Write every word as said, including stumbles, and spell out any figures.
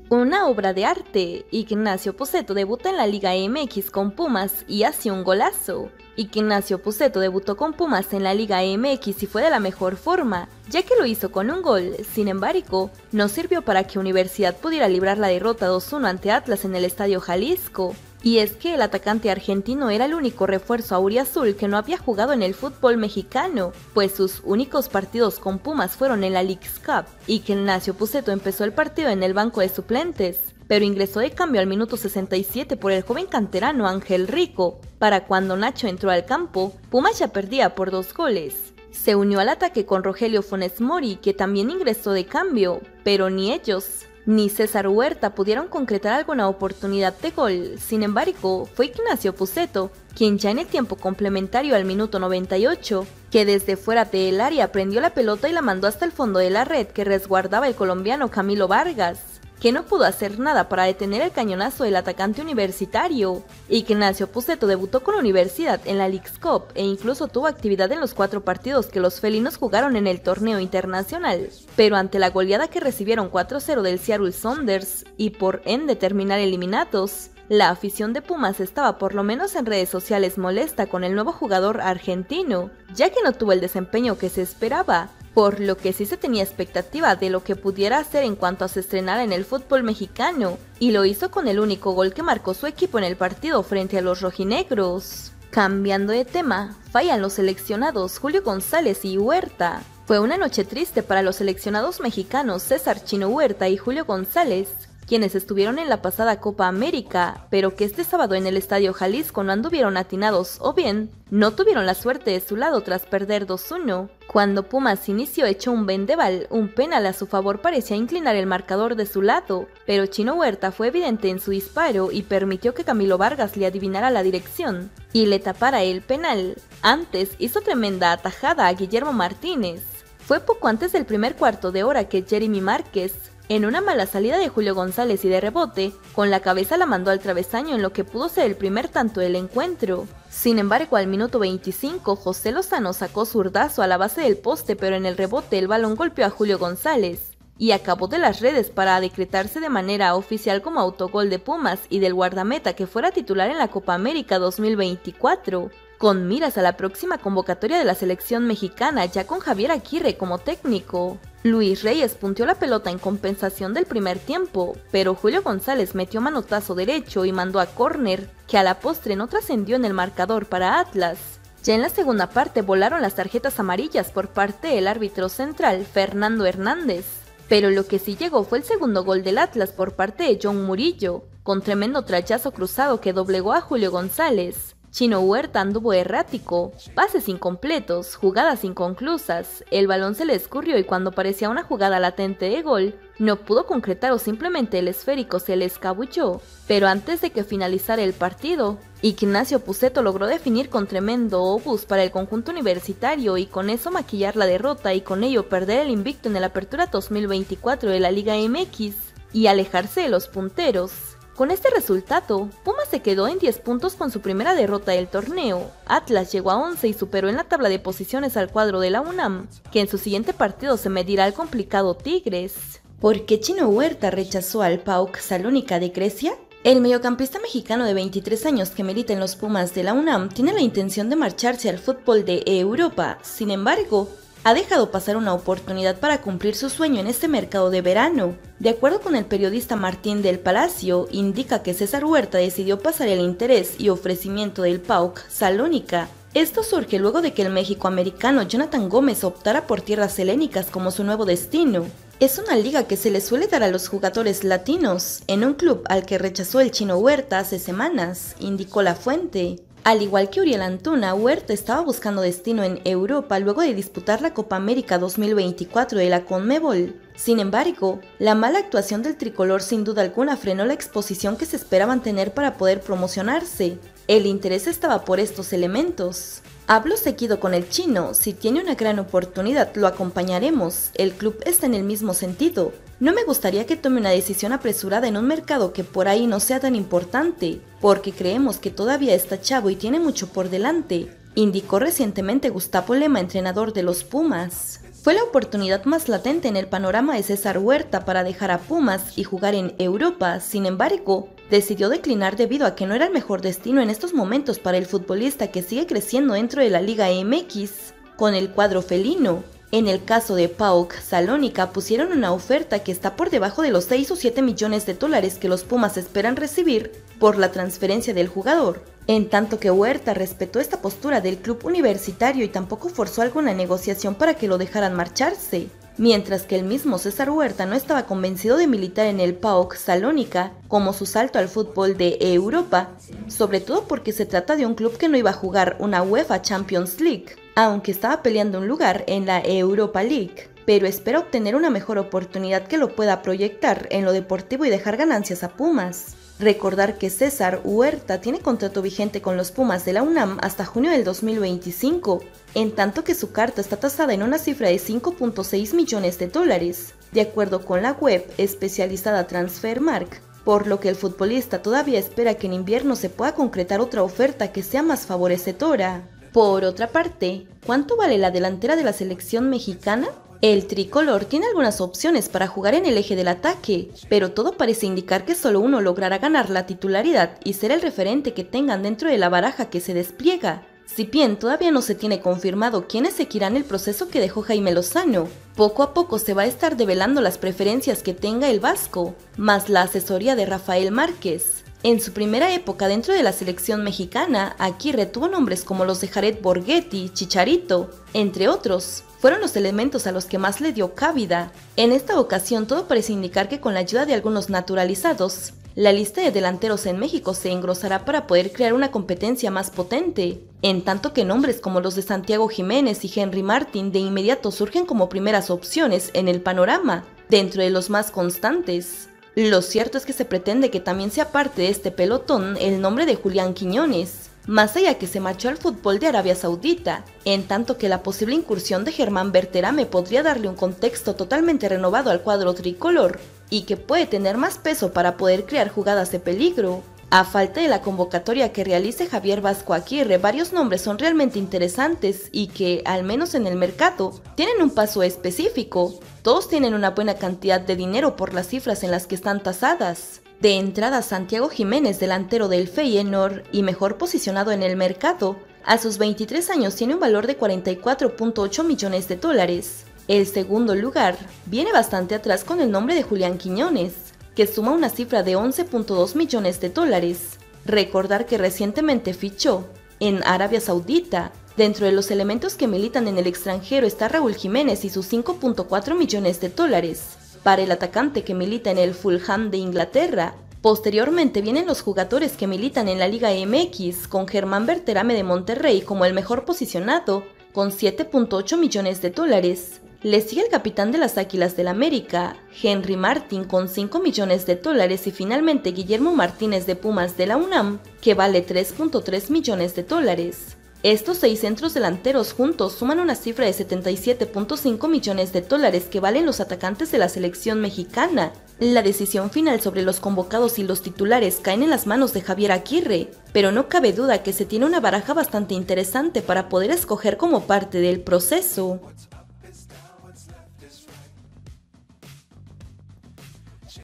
Una obra de arte. Ignacio Puceto debuta en la Liga M X con Pumas y hace un golazo. Ignacio Puceto debutó con Pumas en la Liga M X y fue de la mejor forma, ya que lo hizo con un gol. Sin embargo, no sirvió para que Universidad pudiera librar la derrota dos uno ante Atlas en el Estadio Jalisco. Y es que el atacante argentino era el único refuerzo auriazul que no había jugado en el fútbol mexicano, pues sus únicos partidos con Pumas fueron en la Leagues Cup, y que Ignacio Puceto empezó el partido en el banco de suplentes, pero ingresó de cambio al minuto sesenta y siete por el joven canterano Ángel Rico. Para cuando Nacho entró al campo, Pumas ya perdía por dos goles. Se unió al ataque con Rogelio Funes Mori, que también ingresó de cambio, pero ni ellos ni César Huerta pudieron concretar alguna oportunidad de gol. Sin embargo, fue Ignacio Puceto, quien ya en el tiempo complementario al minuto noventa y ocho, que desde fuera del área prendió la pelota y la mandó hasta el fondo de la red que resguardaba el colombiano Camilo Vargas, que no pudo hacer nada para detener el cañonazo del atacante universitario. Ignacio Puceto debutó con Universidad en la Leagues Cup e incluso tuvo actividad en los cuatro partidos que los felinos jugaron en el torneo internacional, pero ante la goleada que recibieron cuatro cero del Seattle Sounders y por ende terminar eliminados, la afición de Pumas estaba por lo menos en redes sociales molesta con el nuevo jugador argentino, ya que no tuvo el desempeño que se esperaba, por lo que sí se tenía expectativa de lo que pudiera hacer en cuanto a se estrenara en el fútbol mexicano, y lo hizo con el único gol que marcó su equipo en el partido frente a los rojinegros. Cambiando de tema, fallan los seleccionados Julio González y Huerta. Fue una noche triste para los seleccionados mexicanos César Chino Huerta y Julio González, quienes estuvieron en la pasada Copa América, pero que este sábado en el Estadio Jalisco no anduvieron atinados o bien no tuvieron la suerte de su lado tras perder dos uno. Cuando Pumas inició echó un vendaval, un penal a su favor parecía inclinar el marcador de su lado, pero Chino Huerta fue evidente en su disparo y permitió que Camilo Vargas le adivinara la dirección y le tapara el penal. Antes hizo tremenda atajada a Guillermo Martínez. Fue poco antes del primer cuarto de hora que Jeremy Márquez, en una mala salida de Julio González y de rebote, con la cabeza la mandó al travesaño en lo que pudo ser el primer tanto del encuentro. Sin embargo, al minuto veinticinco, José Lozano sacó zurdazo a la base del poste, pero en el rebote el balón golpeó a Julio González y acabó de las redes para decretarse de manera oficial como autogol de Pumas y del guardameta que fuera titular en la Copa América dos mil veinticuatro. Con miras a la próxima convocatoria de la selección mexicana ya con Javier Aguirre como técnico. Luis Reyes punteó la pelota en compensación del primer tiempo, pero Julio González metió manotazo derecho y mandó a córner, que a la postre no trascendió en el marcador para Atlas. Ya en la segunda parte volaron las tarjetas amarillas por parte del árbitro central, Fernando Hernández, pero lo que sí llegó fue el segundo gol del Atlas por parte de John Murillo, con tremendo trayazo cruzado que doblegó a Julio González. Chino Huerta anduvo errático, pases incompletos, jugadas inconclusas, el balón se le escurrió y cuando parecía una jugada latente de gol, no pudo concretar o simplemente el esférico se le escabulló. Pero antes de que finalizara el partido, Ignacio Puceto logró definir con tremendo obús para el conjunto universitario y con eso maquillar la derrota y con ello perder el invicto en el Apertura dos mil veinticuatro de la Liga M X y alejarse de los punteros. Con este resultado, Pumas se quedó en diez puntos con su primera derrota del torneo. Atlas llegó a once y superó en la tabla de posiciones al cuadro de la UNAM, que en su siguiente partido se medirá al complicado Tigres. ¿Por qué Chino Huerta rechazó al P A O K Salónica de Grecia? El mediocampista mexicano de veintitrés años que milita en los Pumas de la UNAM tiene la intención de marcharse al fútbol de Europa. Sin embargo, ha dejado pasar una oportunidad para cumplir su sueño en este mercado de verano. De acuerdo con el periodista Martín del Palacio, indica que César Huerta decidió pasar el interés y ofrecimiento del P A O K Salónica. Esto surge luego de que el mexicoamericano Jonathan Gómez optara por tierras helénicas como su nuevo destino. Es una liga que se le suele dar a los jugadores latinos, en un club al que rechazó el Chino Huerta hace semanas, indicó la fuente. Al igual que Uriel Antuna, Huerta estaba buscando destino en Europa luego de disputar la Copa América dos mil veinticuatro de la Conmebol. Sin embargo, la mala actuación del tricolor sin duda alguna frenó la exposición que se esperaba tener para poder promocionarse. El interés estaba por estos elementos. Hablo seguido con el chino, si tiene una gran oportunidad lo acompañaremos, el club está en el mismo sentido. No me gustaría que tome una decisión apresurada en un mercado que por ahí no sea tan importante, porque creemos que todavía está chavo y tiene mucho por delante, indicó recientemente Gustavo Lema, entrenador de los Pumas. Fue la oportunidad más latente en el panorama de César Huerta para dejar a Pumas y jugar en Europa. Sin embargo, decidió declinar debido a que no era el mejor destino en estos momentos para el futbolista que sigue creciendo dentro de la Liga M X con el cuadro felino. En el caso de PAOK Salónica pusieron una oferta que está por debajo de los seis o siete millones de dólares que los Pumas esperan recibir por la transferencia del jugador, en tanto que Huerta respetó esta postura del club universitario y tampoco forzó alguna negociación para que lo dejaran marcharse, mientras que el mismo César Huerta no estaba convencido de militar en el PAOK Salónica como su salto al fútbol de Europa, sobre todo porque se trata de un club que no iba a jugar una UEFA Champions League, aunque estaba peleando un lugar en la Europa League, pero espera obtener una mejor oportunidad que lo pueda proyectar en lo deportivo y dejar ganancias a Pumas. Recordar que César Huerta tiene contrato vigente con los Pumas de la UNAM hasta junio del dos mil veinticinco, en tanto que su carta está tasada en una cifra de cinco punto seis millones de dólares, de acuerdo con la web especializada Transfermarkt, por lo que el futbolista todavía espera que en invierno se pueda concretar otra oferta que sea más favorecedora. Por otra parte, ¿cuánto vale la delantera de la selección mexicana? El tricolor tiene algunas opciones para jugar en el eje del ataque, pero todo parece indicar que solo uno logrará ganar la titularidad y ser el referente que tengan dentro de la baraja que se despliega. Si bien todavía no se tiene confirmado quiénes seguirán el proceso que dejó Jaime Lozano, poco a poco se va a estar develando las preferencias que tenga el vasco, más la asesoría de Rafael Márquez. En su primera época dentro de la selección mexicana, Aguirre tuvo nombres como los de Jared Borghetti, Chicharito, entre otros. Fueron los elementos a los que más le dio cabida. En esta ocasión todo parece indicar que con la ayuda de algunos naturalizados, la lista de delanteros en México se engrosará para poder crear una competencia más potente, en tanto que nombres como los de Santiago Jiménez y Henry Martin de inmediato surgen como primeras opciones en el panorama, dentro de los más constantes. Lo cierto es que se pretende que también sea parte de este pelotón el nombre de Julián Quiñones, más allá que se marchó al fútbol de Arabia Saudita, en tanto que la posible incursión de Germán Berterame podría darle un contexto totalmente renovado al cuadro tricolor, y que puede tener más peso para poder crear jugadas de peligro. A falta de la convocatoria que realice Javier Vasco Aguirre, varios nombres son realmente interesantes y que, al menos en el mercado, tienen un paso específico. Todos tienen una buena cantidad de dinero por las cifras en las que están tasadas. De entrada, Santiago Jiménez, delantero del Feyenoord y mejor posicionado en el mercado, a sus veintitrés años tiene un valor de cuarenta y cuatro punto ocho millones de dólares. El segundo lugar viene bastante atrás con el nombre de Julián Quiñones, que suma una cifra de once punto dos millones de dólares. Recordar que recientemente fichó en Arabia Saudita. Dentro de los elementos que militan en el extranjero está Raúl Jiménez y sus cinco punto cuatro millones de dólares. Para el atacante que milita en el Fulham de Inglaterra. Posteriormente vienen los jugadores que militan en la Liga M X, con Germán Berterame de Monterrey como el mejor posicionado, con siete punto ocho millones de dólares. Le sigue el capitán de las Águilas del América, Henry Martin, con cinco millones de dólares, y finalmente Guillermo Martínez de Pumas de la UNAM, que vale tres punto tres millones de dólares. Estos seis centros delanteros juntos suman una cifra de setenta y siete punto cinco millones de dólares que valen los atacantes de la selección mexicana. La decisión final sobre los convocados y los titulares caen en las manos de Javier Aguirre, pero no cabe duda que se tiene una baraja bastante interesante para poder escoger como parte del proceso.